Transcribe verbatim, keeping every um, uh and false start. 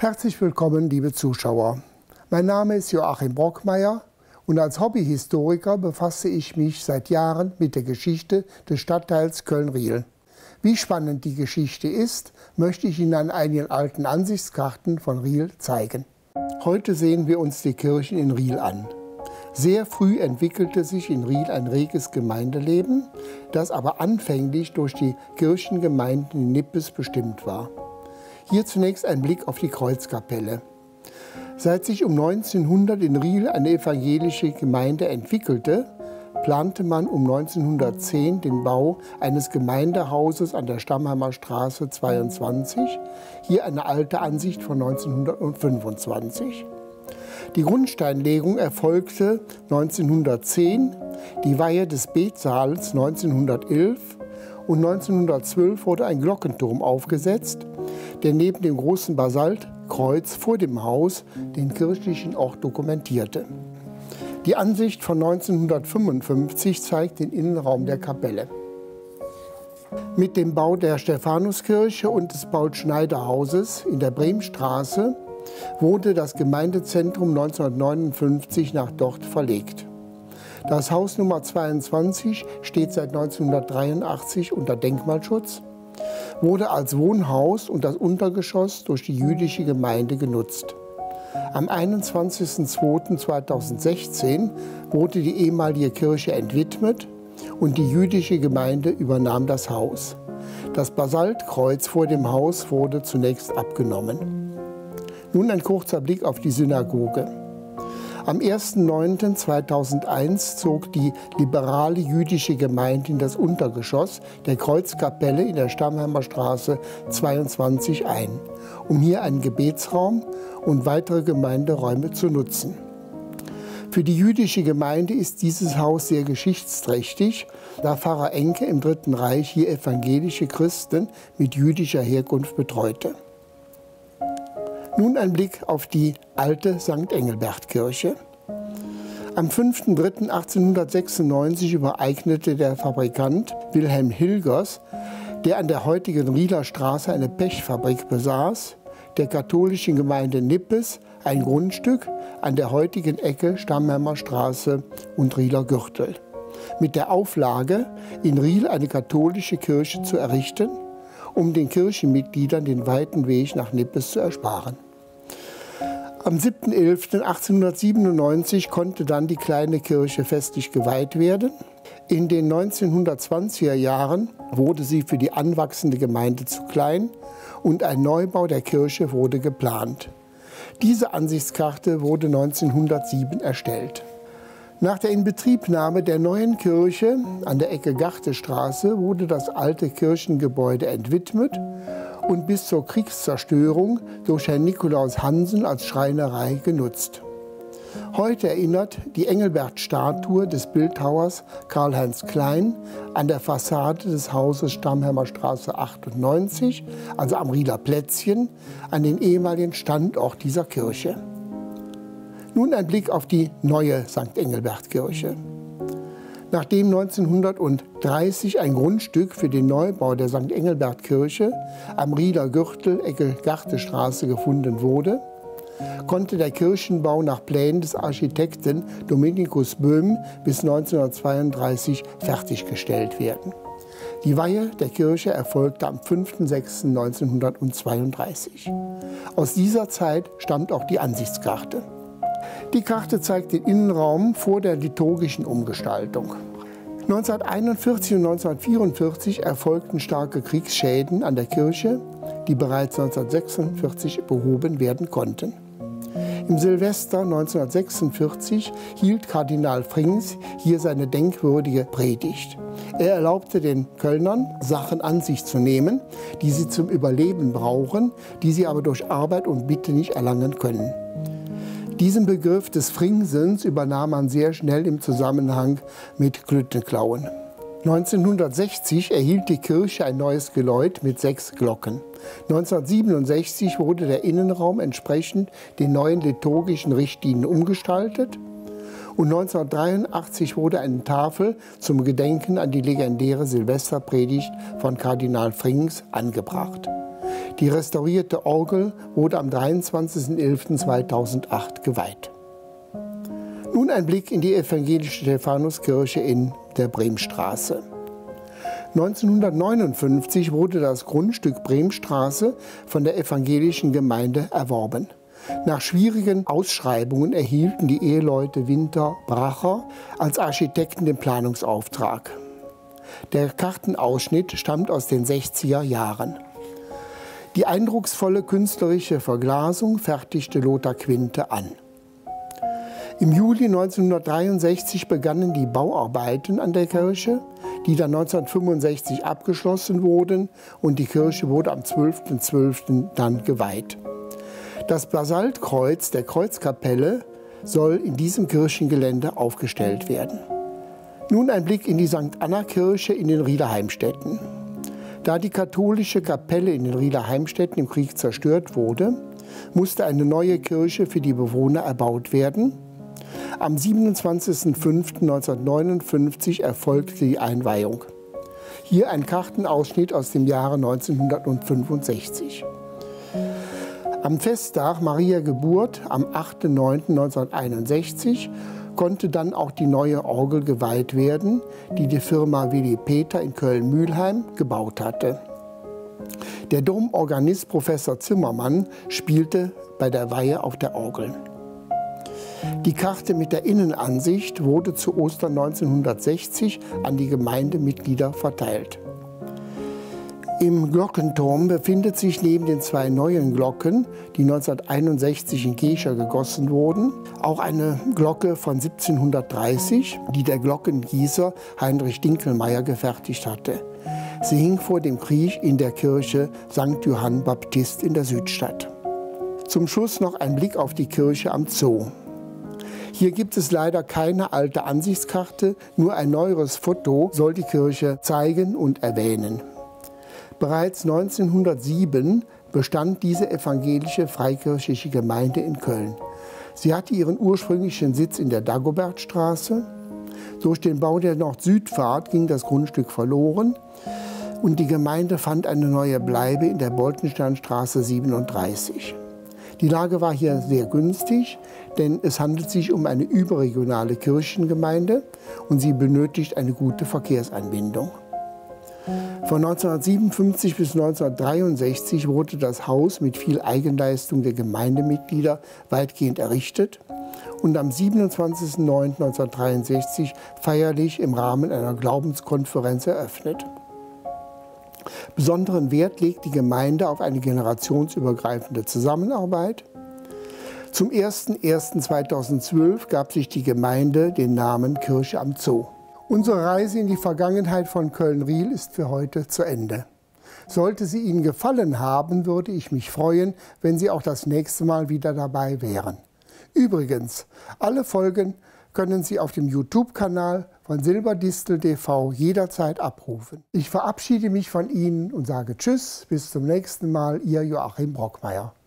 Herzlich willkommen, liebe Zuschauer. Mein Name ist Joachim Brockmeier und als Hobbyhistoriker befasse ich mich seit Jahren mit der Geschichte des Stadtteils Köln-Riehl. Wie spannend die Geschichte ist, möchte ich Ihnen an einigen alten Ansichtskarten von Riehl zeigen. Heute sehen wir uns die Kirchen in Riehl an. Sehr früh entwickelte sich in Riehl ein reges Gemeindeleben, das aber anfänglich durch die Kirchengemeinden in Nippes bestimmt war. Hier zunächst ein Blick auf die Kreuzkapelle. Seit sich um neunzehnhundert in Riehl eine evangelische Gemeinde entwickelte, plante man um neunzehnhundertzehn den Bau eines Gemeindehauses an der Stammheimer Straße zweiundzwanzig, hier eine alte Ansicht von neunzehnhundertfünfundzwanzig. Die Grundsteinlegung erfolgte neunzehnhundertzehn, die Weihe des Betsaals neunzehnhundertelf und neunzehnhundertzwölf wurde ein Glockenturm aufgesetzt, der neben dem großen Basaltkreuz vor dem Haus den kirchlichen Ort dokumentierte. Die Ansicht von neunzehnhundertfünfundfünfzig zeigt den Innenraum der Kapelle. Mit dem Bau der Stephanuskirche und des Paul-Schneider-Hauses in der Bremstraße wurde das Gemeindezentrum neunzehnhundertneunundfünfzig nach dort verlegt. Das Haus Nummer zweiundzwanzig steht seit neunzehnhundertdreiundachtzig unter Denkmalschutz, wurde als Wohnhaus und das Untergeschoss durch die jüdische Gemeinde genutzt. Am einundzwanzigsten zweiten zweitausendsechzehn wurde die ehemalige Kirche entwidmet und die jüdische Gemeinde übernahm das Haus. Das Basaltkreuz vor dem Haus wurde zunächst abgenommen. Nun ein kurzer Blick auf die Synagoge. Am ersten neunten zweitausendeins zog die liberale jüdische Gemeinde in das Untergeschoss der Kreuzkapelle in der Stammheimer Straße zweiundzwanzig ein, um hier einen Gebetsraum und weitere Gemeinderäume zu nutzen. Für die jüdische Gemeinde ist dieses Haus sehr geschichtsträchtig, da Pfarrer Enke im Dritten Reich hier evangelische Christen mit jüdischer Herkunft betreute. Nun ein Blick auf die alte Sankt Engelbert-Kirche. Am fünften dritten achtzehnhundertsechsundneunzig übereignete der Fabrikant Wilhelm Hilgers, der an der heutigen Rieler Straße eine Pechfabrik besaß, der katholischen Gemeinde Nippes ein Grundstück an der heutigen Ecke Stammheimer Straße und Rieler Gürtel, mit der Auflage, in Riehl eine katholische Kirche zu errichten, um den Kirchenmitgliedern den weiten Weg nach Nippes zu ersparen. Am siebten elften achtzehnhundertsiebenundneunzig konnte dann die kleine Kirche festlich geweiht werden. In den neunzehnhundertzwanziger Jahren wurde sie für die anwachsende Gemeinde zu klein und ein Neubau der Kirche wurde geplant. Diese Ansichtskarte wurde neunzehnhundertsieben erstellt. Nach der Inbetriebnahme der neuen Kirche an der Ecke Gartestraße wurde das alte Kirchengebäude entwidmet und bis zur Kriegszerstörung durch Herrn Nikolaus Hansen als Schreinerei genutzt. Heute erinnert die Engelbert-Statue des Bildhauers Karl-Heinz Klein an der Fassade des Hauses Stammheimer Straße achtundneunzig, also am Rieler Plätzchen, an den ehemaligen Standort dieser Kirche. Nun ein Blick auf die neue Sankt Engelbert-Kirche. Nachdem neunzehnhundertdreißig ein Grundstück für den Neubau der Sankt Engelbert-Kirche am Rieler Gürtel, Ecke Gartestraße, gefunden wurde, konnte der Kirchenbau nach Plänen des Architekten Dominikus Böhm bis neunzehnhundertzweiunddreißig fertiggestellt werden. Die Weihe der Kirche erfolgte am fünften sechsten neunzehnhundertzweiunddreißig. Aus dieser Zeit stammt auch die Ansichtskarte. Die Karte zeigt den Innenraum vor der liturgischen Umgestaltung. neunzehnhunderteinundvierzig und neunzehnhundertvierundvierzig erfolgten starke Kriegsschäden an der Kirche, die bereits neunzehnhundertsechsundvierzig behoben werden konnten. Im Silvester neunzehnhundertsechsundvierzig hielt Kardinal Frings hier seine denkwürdige Predigt. Er erlaubte den Kölnern, Sachen an sich zu nehmen, die sie zum Überleben brauchen, die sie aber durch Arbeit und Bitte nicht erlangen können. Diesen Begriff des Fringsens übernahm man sehr schnell im Zusammenhang mit Klötenklauen. neunzehnhundertsechzig erhielt die Kirche ein neues Geläut mit sechs Glocken. neunzehnhundertsiebenundsechzig wurde der Innenraum entsprechend den neuen liturgischen Richtlinien umgestaltet und neunzehnhundertdreiundachtzig wurde eine Tafel zum Gedenken an die legendäre Silvesterpredigt von Kardinal Frings angebracht. Die restaurierte Orgel wurde am dreiundzwanzigsten elften zweitausendacht geweiht. Nun ein Blick in die evangelische Stephanuskirche in der Bremstraße. neunzehnhundertneunundfünfzig wurde das Grundstück Bremstraße von der evangelischen Gemeinde erworben. Nach schwierigen Ausschreibungen erhielten die Eheleute Winter-Bracher als Architekten den Planungsauftrag. Der Kartenausschnitt stammt aus den sechziger Jahren. Die eindrucksvolle künstlerische Verglasung fertigte Lothar Quinte an. Im Juli neunzehnhundertdreiundsechzig begannen die Bauarbeiten an der Kirche, die dann neunzehnhundertfünfundsechzig abgeschlossen wurden, und die Kirche wurde am zwölften zwölften dann geweiht. Das Basaltkreuz der Kreuzkapelle soll in diesem Kirchengelände aufgestellt werden. Nun ein Blick in die Sankt Anna-Kirche in den Rieler Heimstetten. Da die katholische Kapelle in den Rieler Heimstetten im Krieg zerstört wurde, musste eine neue Kirche für die Bewohner erbaut werden. Am siebenundzwanzigsten fünften neunzehnhundertneunundfünfzig erfolgte die Einweihung. Hier ein Kartenausschnitt aus dem Jahre neunzehnhundertfünfundsechzig. Am Festtag Maria Geburt am achten neunten neunzehnhunderteinundsechzig konnte dann auch die neue Orgel geweiht werden, die die Firma Willi Peter in Köln-Mühlheim gebaut hatte. Der Domorganist Professor Zimmermann spielte bei der Weihe auf der Orgel. Die Karte mit der Innenansicht wurde zu Ostern neunzehnhundertsechzig an die Gemeindemitglieder verteilt. Im Glockenturm befindet sich neben den zwei neuen Glocken, die neunzehnhunderteinundsechzig in Gescher gegossen wurden, auch eine Glocke von siebzehnhundertdreißig, die der Glockengießer Heinrich Dinkelmeyer gefertigt hatte. Sie hing vor dem Krieg in der Kirche Sankt Johann Baptist in der Südstadt. Zum Schluss noch ein Blick auf die Kirche am Zoo. Hier gibt es leider keine alte Ansichtskarte, nur ein neueres Foto soll die Kirche zeigen und erwähnen. Bereits neunzehnhundertsieben bestand diese evangelische freikirchliche Gemeinde in Köln. Sie hatte ihren ursprünglichen Sitz in der Dagobertstraße. Durch den Bau der Nord-Süd-Fahrt ging das Grundstück verloren und die Gemeinde fand eine neue Bleibe in der Boltensteinstraße siebenunddreißig. Die Lage war hier sehr günstig, denn es handelt sich um eine überregionale Kirchengemeinde und sie benötigt eine gute Verkehrsanbindung. Von neunzehnhundertsiebenundfünfzig bis neunzehnhundertdreiundsechzig wurde das Haus mit viel Eigenleistung der Gemeindemitglieder weitgehend errichtet und am siebenundzwanzigsten neunten neunzehnhundertdreiundsechzig feierlich im Rahmen einer Glaubenskonferenz eröffnet. Besonderen Wert legt die Gemeinde auf eine generationsübergreifende Zusammenarbeit. Zum ersten ersten zweitausendzwölf gab sich die Gemeinde den Namen Kirche am Zoo. Unsere Reise in die Vergangenheit von Köln-Riehl ist für heute zu Ende. Sollte sie Ihnen gefallen haben, würde ich mich freuen, wenn Sie auch das nächste Mal wieder dabei wären. Übrigens, alle Folgen können Sie auf dem YouTube-Kanal von Silberdistel T V jederzeit abrufen. Ich verabschiede mich von Ihnen und sage Tschüss, bis zum nächsten Mal, Ihr Joachim Brockmeier.